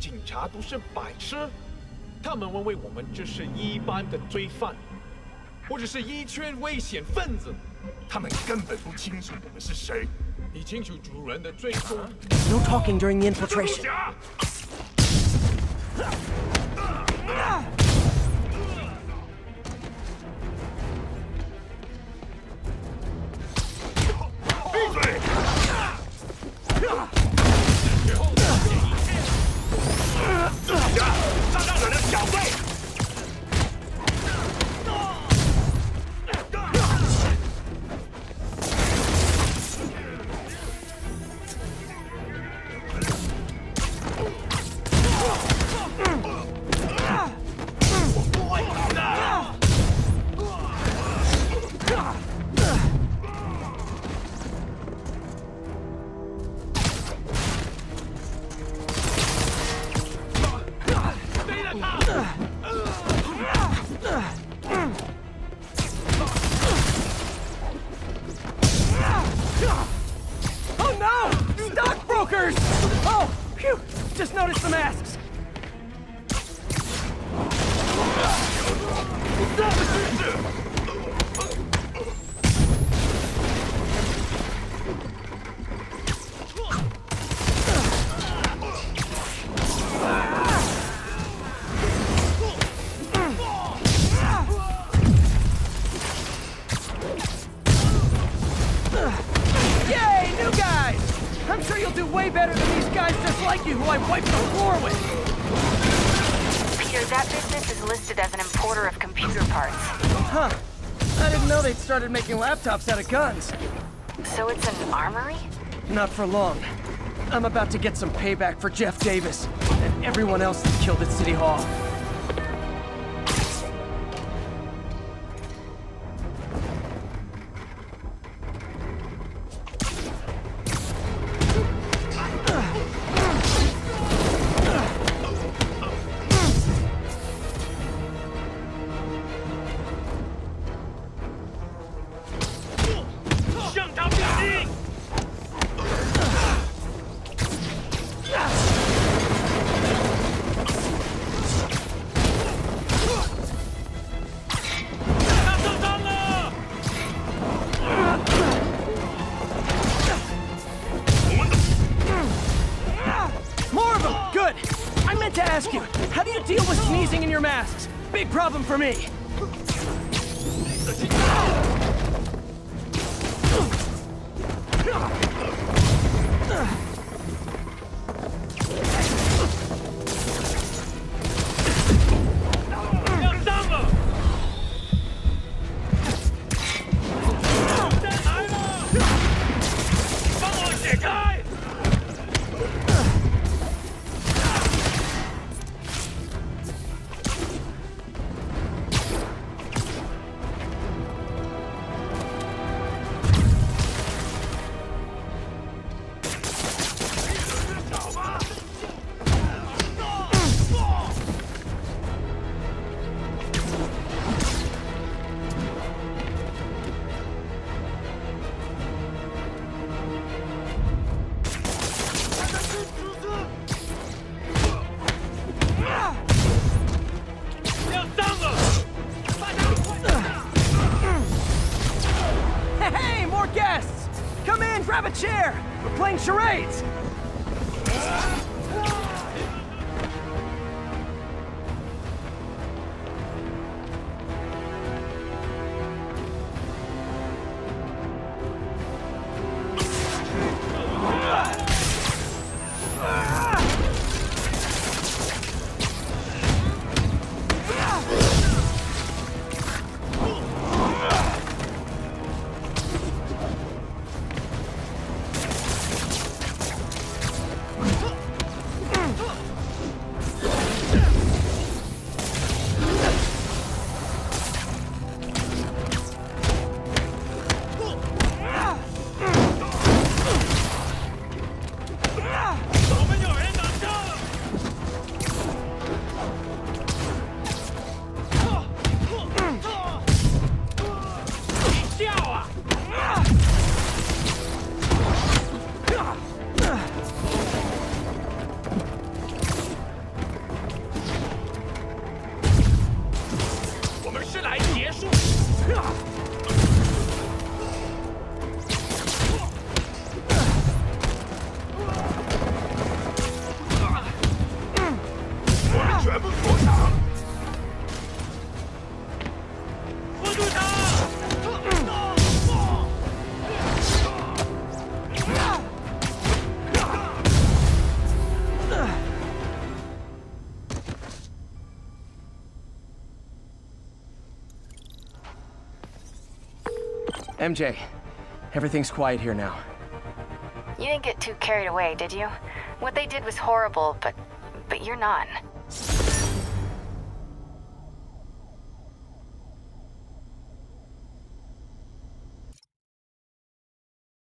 警察都是白痴，他们认为我们只是一般的罪犯，或者是一群危险分子。 他们根本不清楚我们是谁。 你清楚主人的追踪。 No talking during the infiltration. 闭嘴！杀到人的小队！ Oh no! Stockbrokers! Oh, phew! Just noticed the masks. 'Yay, new guys! I'm sure you'll do way better than these guys just like you who I wiped the floor with. Peter, that business is listed as an importer of computer parts. Huh. I didn't know they'd started making laptops out of guns. So it's an armory? Not for long. I'm about to get some payback for Jeff Davis and everyone else that killed at City Hall. More of them! Good! I meant to ask you, how do you deal with sneezing in your masks? Big problem for me. MJ, everything's quiet here now. You didn't get too carried away, did you? What they did was horrible, but you're not.